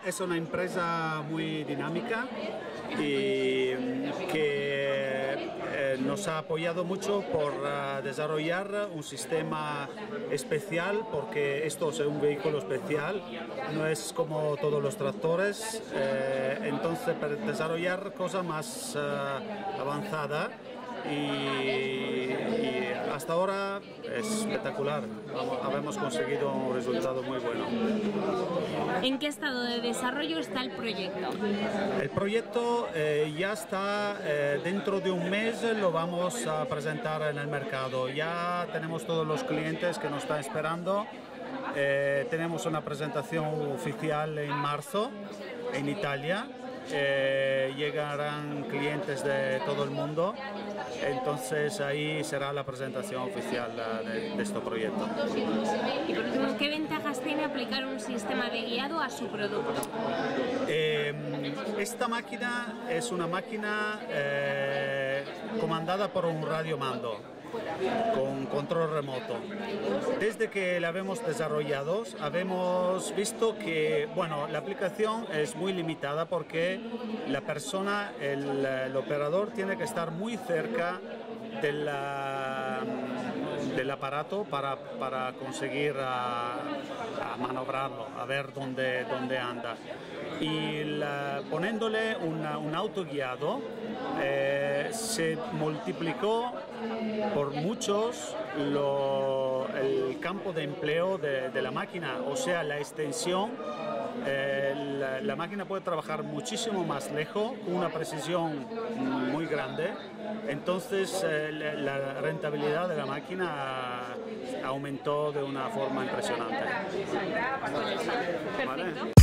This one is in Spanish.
es una empresa muy dinámica y que nos ha apoyado mucho por desarrollar un sistema especial, porque esto es un vehículo especial, no es como todos los tractores, entonces para desarrollar cosas más avanzadas y hasta ahora es espectacular, hemos conseguido un resultado muy bueno. ¿En qué estado de desarrollo está el proyecto? El proyecto ya está, dentro de un mes lo vamos a presentar en el mercado. Ya tenemos todos los clientes que nos están esperando. Tenemos una presentación oficial en marzo en Italia. Llegarán clientes de todo el mundo, entonces ahí será la presentación oficial de este proyecto. Y por último, ¿qué ventajas tiene aplicar un sistema de guiado a su producto? Esta máquina es una máquina comandada por un radiomando con control remoto. Desde que la hemos desarrollado, habemos visto que, bueno, la aplicación es muy limitada porque la persona, el operador, tiene que estar muy cerca del aparato para conseguir maniobrarlo, a ver dónde anda. Y poniéndole un auto guiado, se multiplicó por muchos el campo de empleo de la máquina, o sea, la extensión. La máquina puede trabajar muchísimo más lejos, con una precisión muy grande, entonces la rentabilidad de la máquina aumentó de una forma impresionante. Perfecto.